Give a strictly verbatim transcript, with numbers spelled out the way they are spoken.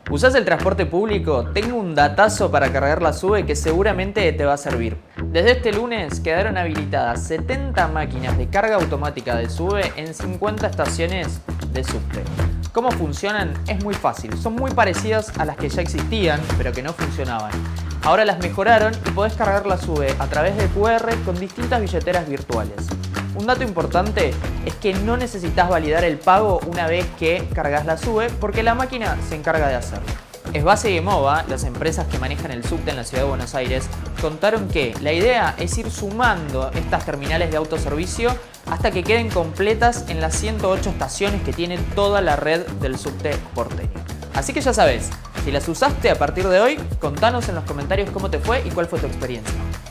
¿Usás el transporte público? Tengo un datazo para cargar la SUBE que seguramente te va a servir. Desde este lunes quedaron habilitadas setenta máquinas de carga automática de SUBE en cincuenta estaciones de subte. ¿Cómo funcionan? Es muy fácil. Son muy parecidas a las que ya existían, pero que no funcionaban. Ahora las mejoraron y podés cargar la SUBE a través de Q R con distintas billeteras virtuales. Un dato importante es que no necesitas validar el pago una vez que cargas la SUBE porque la máquina se encarga de hacerlo. Esbase y Emova, las empresas que manejan el subte en la ciudad de Buenos Aires, contaron que la idea es ir sumando estas terminales de autoservicio hasta que queden completas en las ciento ocho estaciones que tiene toda la red del subte porteño. Así que ya sabes, si las usaste a partir de hoy, contanos en los comentarios cómo te fue y cuál fue tu experiencia.